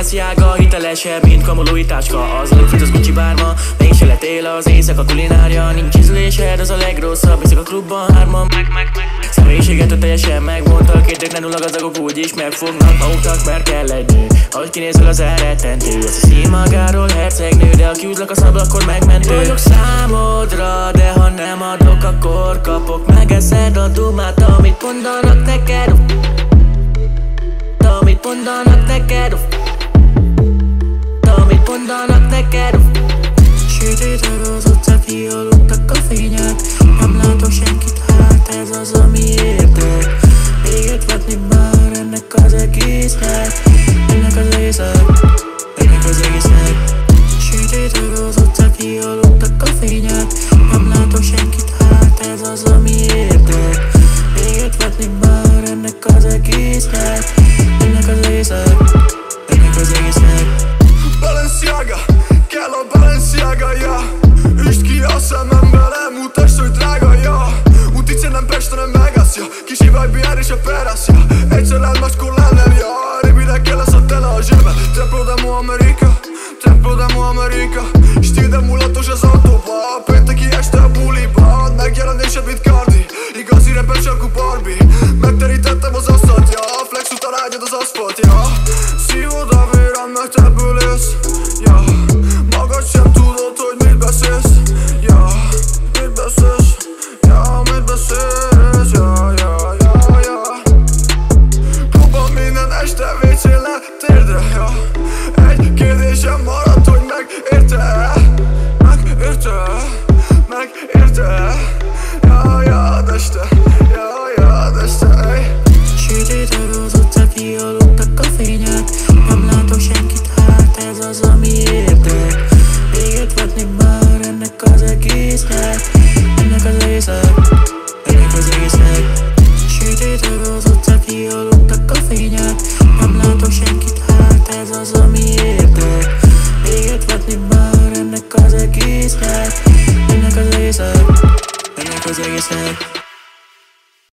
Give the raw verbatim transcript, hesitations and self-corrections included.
Balenciaga hitelesebb, mint kamolói tácska. Az alapfit az Gucci bárma, mégse letél az éjszaka kulinária. Nincs ízlésed, az a legrosszabb, hiszik a klubban hárman meg, meg, meg. Személyiséget teljesen megmondtak, kérdéklenül a gazdagok úgyis megfognak maguknak, mert kell egy nő. Ahogy kinézel az elrettentő, az a színmagáról hercegnő, de ha kiúzlak a szabad, akkor megmentő. Vagyok számodra, de ha nem adok, akkor kapok. Megeszed a dumát, amit mondanak neked, amit mondanak neked, amit mondanak neked. Sötétek az utcák, kialudtak a fények, nem látok senkit, hát ez az, ami értek. Véget vetni már ennek az egésznek, ennek az egésznek, ennek az egésznek. Sötétek az utcák, kialudtak a fények, nem látok senkit, hát ez az, ami értek. Véget vetni már ennek az egésznek, ennek az egésznek, ennek az egésznek. Balenciaga, kell a Balenciaga, ja. Üst ki a szemembe, nem mutasd, hogy drága, ja. Utice nem Pest, hanem Vegas, ja. Kis Ivaj és a Peras, ja. Egyszer elmacskol lennem, ja. Rövidek kell lesz a tele a zsebe. Tempo demo Amerika, tempo demo Amerika. Stíl de mulatos az autóba, pénteki este a buliba. Megjelenésed, mit kell